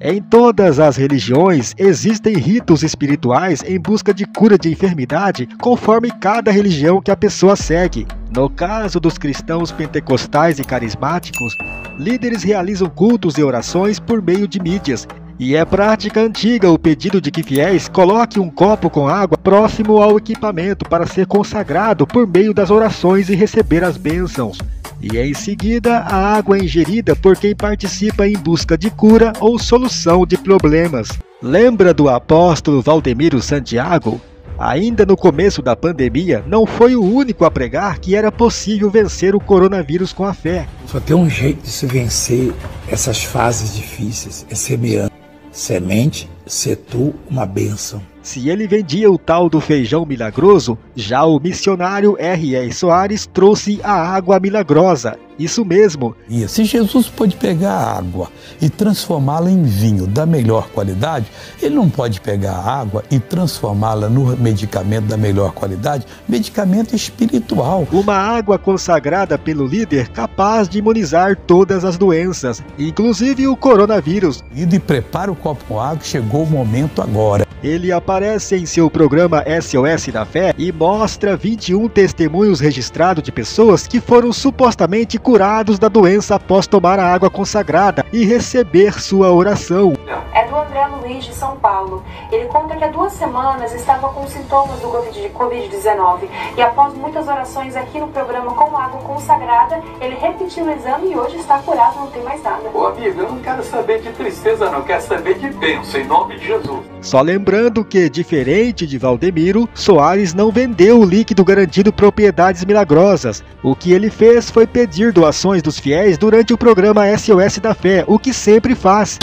Em todas as religiões, existem ritos espirituais em busca de cura de enfermidade, conforme cada religião que a pessoa segue. No caso dos cristãos pentecostais e carismáticos, líderes realizam cultos e orações por meio de mídias, e é prática antiga o pedido de que fiéis coloquem um copo com água próximo ao equipamento para ser consagrado por meio das orações e receber as bênçãos. E em seguida, a água é ingerida por quem participa em busca de cura ou solução de problemas. Lembra do apóstolo Valdemiro Santiago? Ainda no começo da pandemia, não foi o único a pregar que era possível vencer o coronavírus com a fé. Só tem um jeito de se vencer essas fases difíceis, é semeando. Semente, ser tu uma bênção. Se ele vendia o tal do feijão milagroso, já o missionário R.R. Soares trouxe a água milagrosa. Isso mesmo. E se Jesus pode pegar a água e transformá-la em vinho da melhor qualidade, ele não pode pegar a água e transformá-la no medicamento da melhor qualidade, medicamento espiritual. Uma água consagrada pelo líder capaz de imunizar todas as doenças, inclusive o coronavírus. E prepara o copo com água, chegou o momento agora. Ele aparece em seu programa SOS da Fé e mostra 21 testemunhos registrados de pessoas que foram supostamente curados da doença após tomar a água consagrada e receber sua oração. É do André Luiz de São Paulo. Ele conta que há 2 semanas estava com sintomas do Covid-19 e após muitas orações aqui no programa com água consagrada, ele repetiu o exame e hoje está curado, não tem mais nada. Ô amigo, eu não quero saber de tristeza não, eu quero saber de bênção, em nome de Jesus. Só lembrando que, diferente de Valdemiro, Soares não vendeu o líquido garantindo propriedades milagrosas. O que ele fez foi pedir doações dos fiéis durante o programa SOS da Fé, o que sempre faz.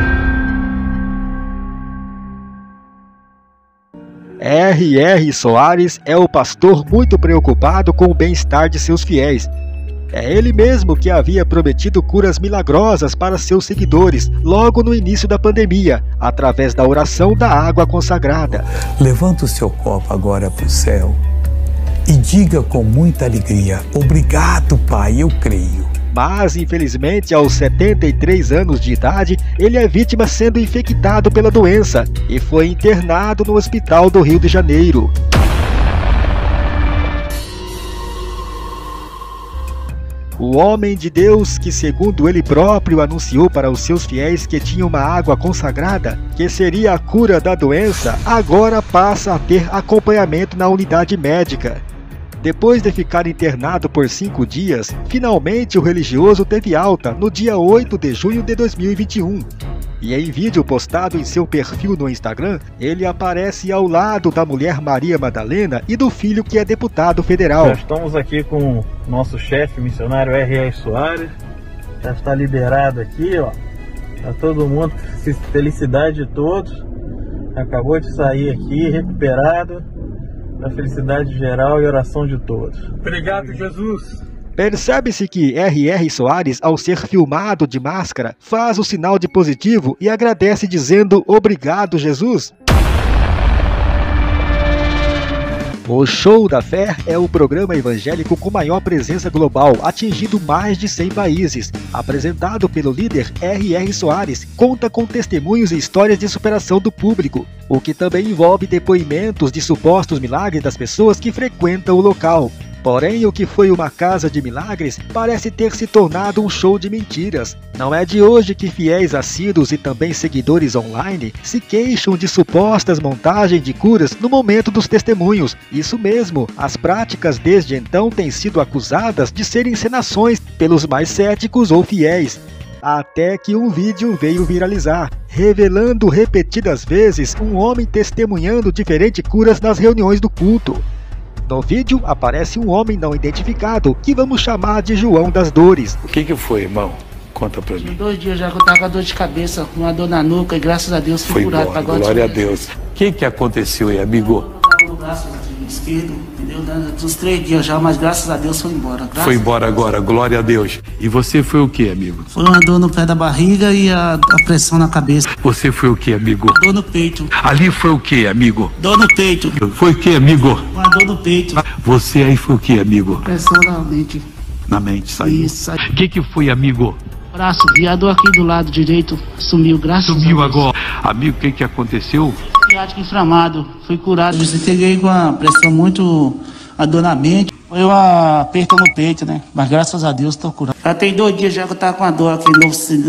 R.R. Soares é o pastor muito preocupado com o bem-estar de seus fiéis. É ele mesmo que havia prometido curas milagrosas para seus seguidores logo no início da pandemia, através da oração da água consagrada. Levanta o seu copo agora para o céu e diga com muita alegria: obrigado, Pai, eu creio. Mas, infelizmente, aos 73 anos de idade, ele é vítima sendo infectado pela doença e foi internado no hospital do Rio de Janeiro. O homem de Deus, que segundo ele próprio anunciou para os seus fiéis que tinha uma água consagrada, que seria a cura da doença, agora passa a ter acompanhamento na unidade médica. Depois de ficar internado por 5 dias, finalmente o religioso teve alta no dia 8 de junho de 2021. E em vídeo postado em seu perfil no Instagram, ele aparece ao lado da mulher Maria Madalena e do filho que é deputado federal. Já estamos aqui com o nosso chefe missionário R.R. Soares, já está liberado aqui, ó. Tá todo mundo, felicidade de todos, acabou de sair aqui, recuperado, na felicidade geral e oração de todos. Obrigado, Jesus! Percebe-se que R.R. Soares, ao ser filmado de máscara, faz o sinal de positivo e agradece dizendo obrigado, Jesus. O Show da Fé é o programa evangélico com maior presença global, atingindo mais de 100 países. Apresentado pelo líder R.R. Soares, conta com testemunhos e histórias de superação do público, o que também envolve depoimentos de supostos milagres das pessoas que frequentam o local. Porém, o que foi uma casa de milagres parece ter se tornado um show de mentiras. Não é de hoje que fiéis assíduos e também seguidores online se queixam de supostas montagens de curas no momento dos testemunhos. Isso mesmo, as práticas desde então têm sido acusadas de serem encenações pelos mais céticos ou fiéis. Até que um vídeo veio viralizar, revelando repetidas vezes um homem testemunhando diferentes curas nas reuniões do culto. No vídeo aparece um homem não identificado, que vamos chamar de João das Dores. O que foi, irmão? Conta pra mim. 2 dias já que eu tava com a dor de cabeça, com uma dor na nuca, e graças a Deus fui curado. Foi glória a Deus. O que aconteceu aí, amigo? No braço esquerdo, entendeu? Dos 3 dias já, mas graças a Deus foi embora. Foi embora agora, glória a Deus. E você foi o que, amigo? Foi uma dor no pé da barriga e a pressão na cabeça. Você foi o que, amigo? Dor no peito. Ali foi o que, amigo? Dor no peito. Foi o que, amigo? Uma dor no peito. Você aí foi o que, amigo? Pressão na mente. Na mente, saiu. Isso. O que foi, amigo? Braço, vi a dor aqui do lado direito, sumiu, graças a Deus. Sumiu agora. Amigo, o que aconteceu? Ciático inflamado, fui curado. Eu cheguei com a pressão muito, a dor na mente. Foi um aperto no peito, né? Mas graças a Deus estou curado. Já tem 2 dias já que eu tava com a dor aqui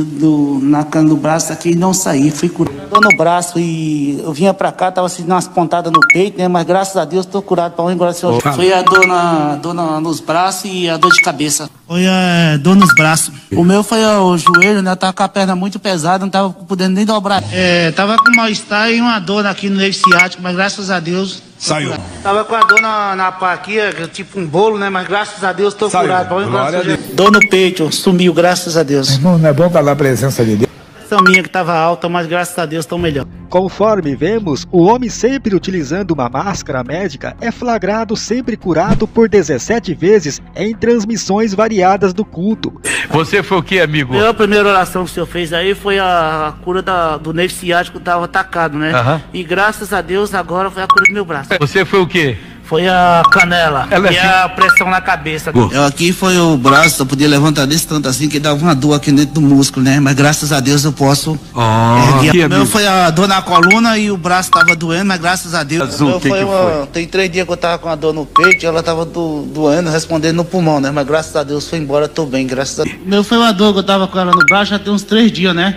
na cana do braço aqui e não saí, fui curado. Dor no braço e eu vinha pra cá, tava sentindo umas pontadas no peito, né? Mas graças a Deus estou curado pra onde agora, senhor. Foi a dor nos braços e a dor de cabeça. Foi a dor nos braços. O meu foi o joelho, né? Eu tava com a perna muito pesada, não tava podendo nem dobrar. Tava com mal-estar e uma dor aqui no nervo ciático, mas graças a Deus... Saiu. Tava com a dor na pá aqui, tipo um bolo, né? Mas graças a Deus tô curado. Glória a Deus. Dor no peito, sumiu, graças a Deus. Irmão, não é bom estar na presença de Deus? Essa minha que tava alta, mas graças a Deus tô melhor. Conforme vemos, o homem sempre utilizando uma máscara médica é flagrado sempre curado por 17 vezes em transmissões variadas do culto. Você foi o que, amigo? A primeira oração que o senhor fez aí foi a cura do nervo ciático que tava atacado, né? E graças a Deus agora foi a cura do meu braço. Você foi o que? Foi a canela e a pressão na cabeça. Eu aqui foi o braço, eu podia levantar desse tanto assim que dava uma dor aqui dentro do músculo, né? Mas graças a Deus eu posso erguer. O meu foi a dor na coluna e o braço tava doendo, mas graças a Deus. Azul, foi? Tem 3 dias que eu tava com a dor no peito e ela tava doendo, respondendo no pulmão, né? Mas graças a Deus foi embora, tô bem, graças a Deus. O meu foi uma dor que eu tava com ela no braço já tem uns 3 dias, né?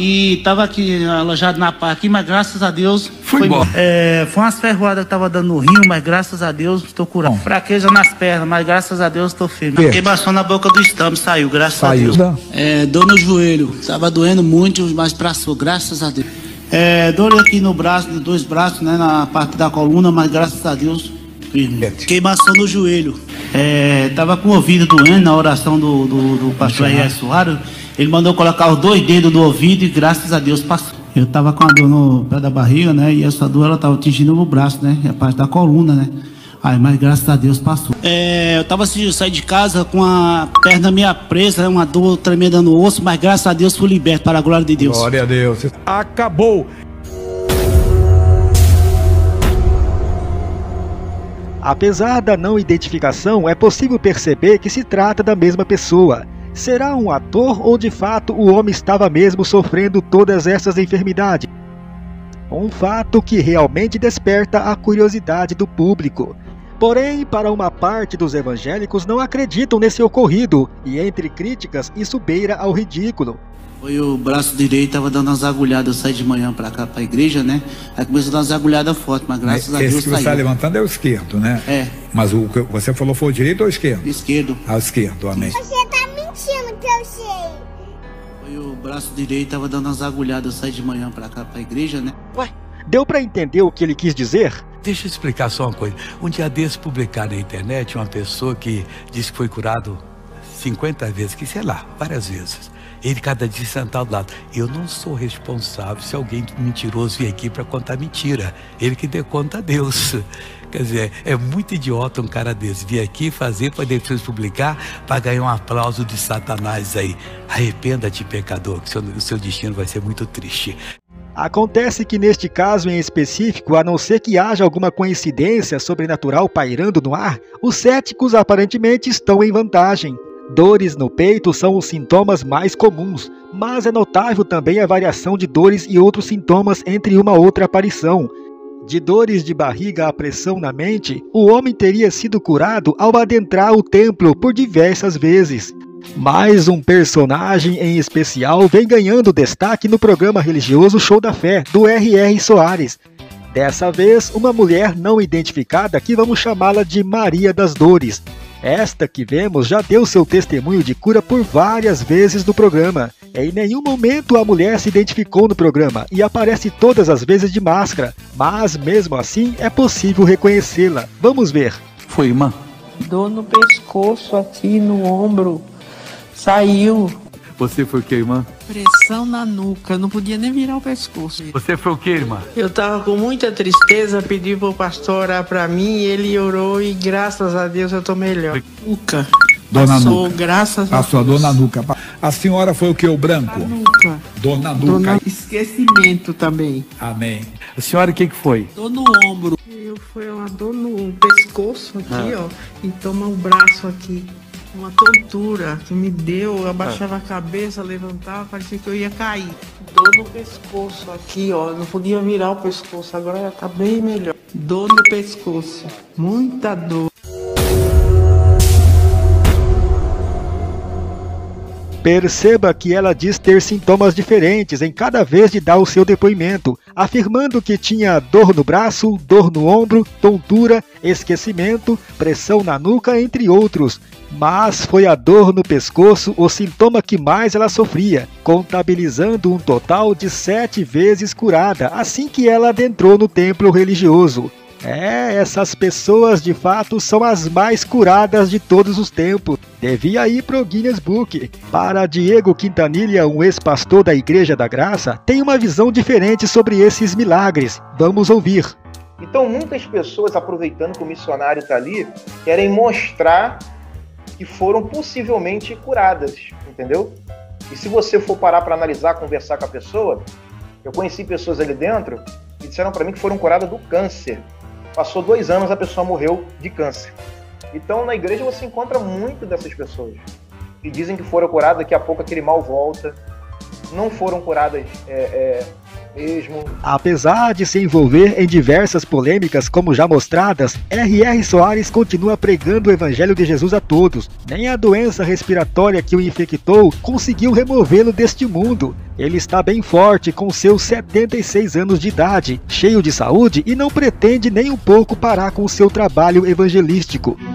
E tava aqui alojado na pá aqui, mas graças a Deus foi embora. Foi umas ferroadas que tava dando no rim, mas graças a Deus estou curado. Fraqueza nas pernas, mas graças a Deus estou firme. Queimação na boca do estômago, saiu, graças a Deus. Dor no joelho, estava doendo muito, mas passou, graças a Deus. Dor aqui no braço, nos 2 braços, né, na parte da coluna, mas graças a Deus, firme. Queimação no joelho. Tava com o ouvido doendo na oração do pastor R.R. Soares. Ele mandou colocar os 2 dedos no ouvido e graças a Deus passou. Eu tava com a dor no pé da barriga, né? E essa dor ela tava atingindo o braço, né? E a parte da coluna, né? Mas graças a Deus passou. Eu tava saindo de casa com a perna meia presa, né? Uma dor tremenda no osso, mas graças a Deus fui liberto para a glória de Deus. Glória a Deus. Acabou. Apesar da não identificação, é possível perceber que se trata da mesma pessoa. Será um ator ou de fato o homem estava mesmo sofrendo todas essas enfermidades? Um fato que realmente desperta a curiosidade do público. Porém, para uma parte dos evangélicos não acreditam nesse ocorrido, e entre críticas isso beira ao ridículo. Foi o braço direito, tava dando umas agulhadas, eu saí de manhã pra cá, pra igreja, né? Aí começou a dar umas agulhadas fortes, mas graças a Deus esse que você está levantando é o esquerdo, né? Mas o que você falou foi o direito ou o esquerdo? Esquerdo. O esquerdo, amém. Você tá mentindo que eu sei. Foi o braço direito, tava dando umas agulhadas, eu saí de manhã pra cá, pra igreja, né? Ué, deu pra entender o que ele quis dizer? Deixa eu explicar só uma coisa. Um dia desse publicaram na internet uma pessoa que disse que foi curado 50 vezes, que sei lá, várias vezes. Ele cada dia sentado do lado. Eu não sou responsável se alguém mentiroso vier aqui para contar mentira. Ele que dê conta a Deus. Quer dizer, é muito idiota um cara desse vir aqui fazer para depois publicar para ganhar um aplauso de Satanás aí. Arrependa-te, pecador, que o seu destino vai ser muito triste. Acontece que neste caso em específico, a não ser que haja alguma coincidência sobrenatural pairando no ar, os céticos aparentemente estão em vantagem. Dores no peito são os sintomas mais comuns, mas é notável também a variação de dores e outros sintomas entre uma outra aparição. De dores de barriga à pressão na mente, o homem teria sido curado ao adentrar o templo por diversas vezes. Mais um personagem em especial vem ganhando destaque no programa religioso Show da Fé, do R.R. Soares. Dessa vez, uma mulher não identificada que vamos chamá-la de Maria das Dores. Esta que vemos já deu seu testemunho de cura por várias vezes no programa. Em nenhum momento a mulher se identificou no programa e aparece todas as vezes de máscara, mas mesmo assim é possível reconhecê-la. Vamos ver. Foi, irmã? Dor no pescoço aqui, no ombro. Saiu. Você foi o que, irmã? Pressão na nuca, não podia nem virar o pescoço. Você foi o que, irmã? Eu tava com muita tristeza, pedi pro pastor orar pra mim, ele orou e graças a Deus eu tô melhor. Nuca. Dona Nuca. Graças a Deus. Passou a dor na nuca. A senhora foi o que, o branco? Nuca. Dor na nuca. Esquecimento também. Amém. A senhora o que foi? Dor no ombro. Foi uma dor no pescoço aqui, ó, e toma o braço aqui. uma tontura que me deu, eu abaixava a cabeça, levantava, parecia que eu ia cair. Dor no pescoço aqui, ó, não podia virar o pescoço, agora já tá bem melhor. Dor no pescoço, muita dor. Perceba que ela diz ter sintomas diferentes em cada vez de dar o seu depoimento, afirmando que tinha dor no braço, dor no ombro, tontura, esquecimento, pressão na nuca, entre outros. Mas foi a dor no pescoço o sintoma que mais ela sofria, contabilizando um total de 7 vezes curada assim que ela adentrou no templo religioso. Essas pessoas de fato são as mais curadas de todos os tempos. Devia ir pro Guinness Book. Para Diego Quintanilha, um ex-pastor da Igreja da Graça, tem uma visão diferente sobre esses milagres. Vamos ouvir. Então muitas pessoas, aproveitando que o missionário está ali, querem mostrar que foram possivelmente curadas, entendeu? E se você for parar para analisar, conversar com a pessoa, eu conheci pessoas ali dentro que disseram para mim que foram curadas do câncer. Passou 2 anos, a pessoa morreu de câncer. Então, na igreja você encontra muito dessas pessoas que dizem que foram curadas, daqui a pouco aquele mal volta. Não foram curadas mesmo. Apesar de se envolver em diversas polêmicas, como já mostradas, R.R. Soares continua pregando o Evangelho de Jesus a todos. Nem a doença respiratória que o infectou conseguiu removê-lo deste mundo. Ele está bem forte, com seus 76 anos de idade, cheio de saúde e não pretende nem um pouco parar com o seu trabalho evangelístico.